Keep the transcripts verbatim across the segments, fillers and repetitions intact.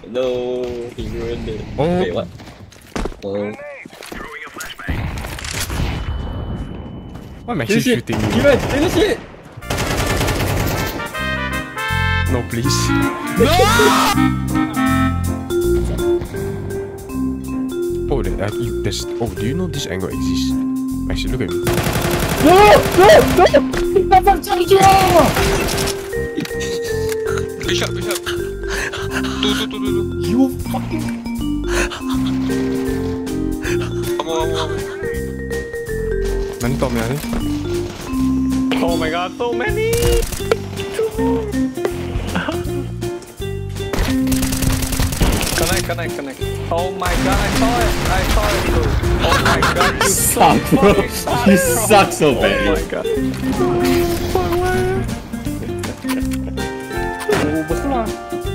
No, he ruined it. Oh. Wait, what? Oh. Why am I actually shooting you? Give it! Finish it! No, please. No! Oh, there, uh, you, there's. Oh, do you know this angle exists? Actually, look at me. No! No! No! That's a charger! Bishop, Bishop. Two, two, two, two, two. You fucking. Come on, come on. Many top, man. Oh my god, so many! Connect, connect, connect. Oh my god, I saw it! I saw it too. Oh my god, you suck, so bro. suck, You bro. suck so bad. Oh my god. Oh, what's wrong?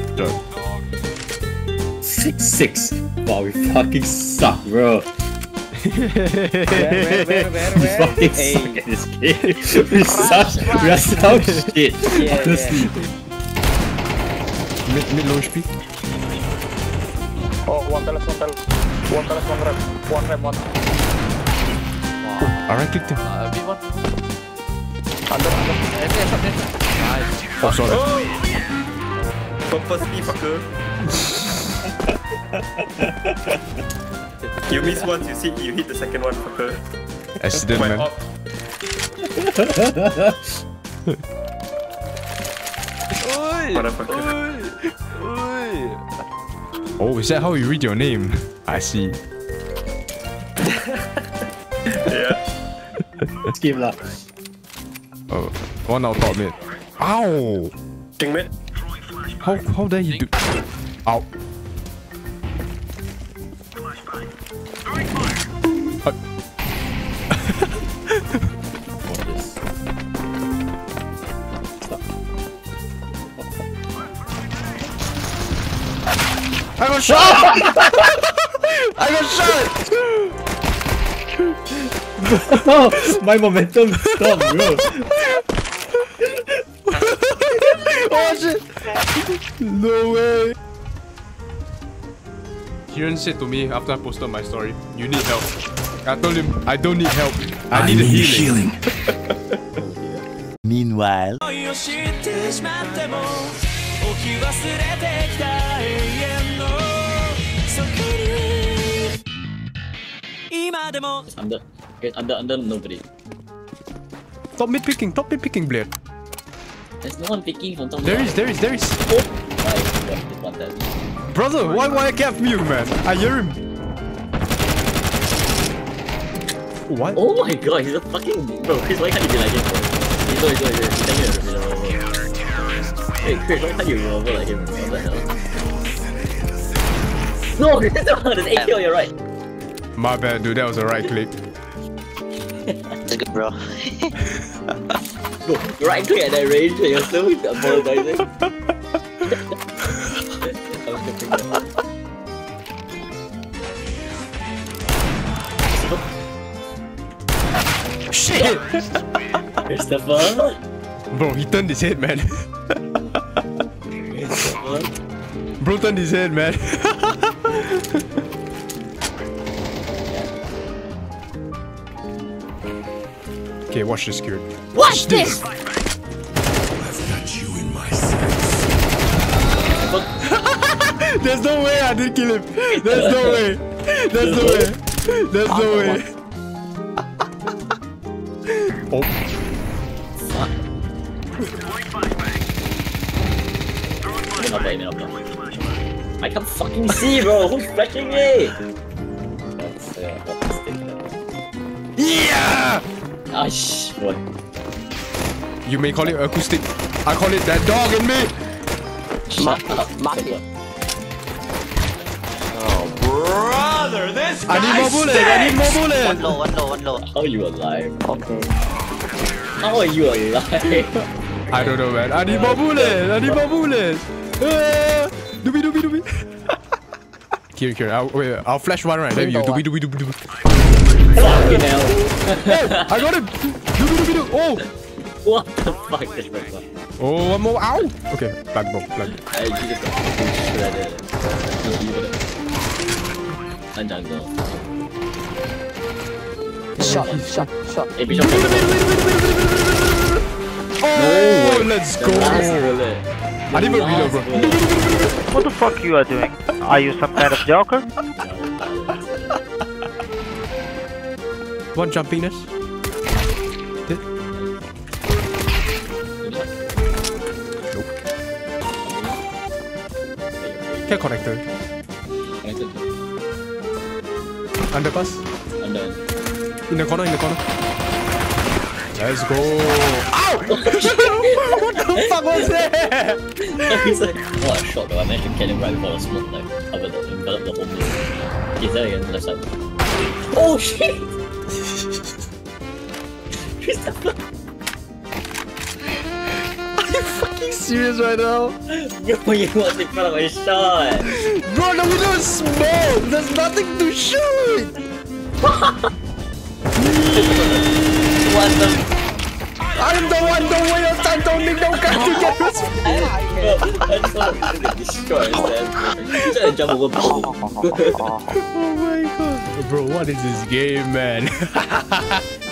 Six six. Wow, we fucking suck, bro. Where, where, where, where, We where? fucking Hey. suck at this game. We suck. We are so shit. Yeah, Honestly. Mid, mid low H P. Oh, one teles, one teles. One teles, one rep. One rep, one. I right clicked him. Uh, B one. Under, under. Nice. Oh, sorry. Purposely, fucker. You miss once, you see, you hit the second one, fucker. Accident, My man. op. Oi! Motherfucker. Oi! Oi! Oh, is that how you read your name? I see. Yeah. Skip lah. Oh, one out top mid. Ow! King mid. How how dare you do? Ow! Uh, What is? Stop. I got shot! I got shot! Oh, my momentum stopped, bro. Oh shit! No way! Kieran said to me after I posted my story, "You need help." I told him, "I don't need help. I, need, a healing." Meanwhile. It's under. Okay, under, under nobody. Top mid picking, top mid picking, Blair. There's no one picking from top. There is, there is, there is. Oh my god, this one that. Brother, why why I can't mute, man? I hear him. What? Oh my god, he's a fucking bro. Chris, why can't you be like him? Bro? He's low, he's low, he's low. He's hanging in the middle. Hey, Chris, why can't you revolver like him? What the hell? No, there's A K on your right. My bad, dude. That was a right click. That's good, bro. Bro, right click at that range and you're still apologizing. Shit! Christopher? Bro, he turned his head, man. Christopher? Bro turned his head, man. Okay, watch this, Kieran. Watch this! There's no way I didn't kill him. There's no way. There's no way. There's no way. Oh. Fuck. Up, up, up, up. I can't fucking see, bro. Who's flashing me? That's uh, what mistake. Yeah! Ah, shh. What? You may call it acoustic. I call it that dog in me. Shut up. Market. Brother, this I need more bullets. I need more One bullets. low, one low, one low. How are you alive? Okay. How are you alive? I don't know, man. I need more bullets. I need more bullets. Uh, doobie doobie doobie. Here, here. I'll, wait, I'll flash one right. There you. Doobie doobie doobie doobie. Fucking hell. Oh, I got him. Doobie doobie doobie. Oh. What the fuck is that? Oh, one more. Ow! Okay, plant bomb, plant. I he just got shredded. Just leave it. And jungle. Shot, shot, shot. Hey, Bishop. Oh, way. let's The go. last bullet. I didn't even reload, bro. What the fuck you are doing? Are you some kind of joker? One jumpiness. Did? Nope. Care connector. Connected. Underpass. I'm done. In the corner, in the corner. Let's go. Ow! What the fuck was that? He's like, oh, I shot though. I managed to get him right before the smoke, like, covered the, enveloped the whole place. He's there again, left side. Oh shit! Christopher! Are you fucking serious right now? Bro, you was in front of my shot! Bro, the window is small! There's nothing to shoot! What the? I'm the one, don't waste your time, don't need no guy to get this. Bro, I just want to get destroyed, man. He's trying to jump over both. Oh my god. Bro, what is this game, man?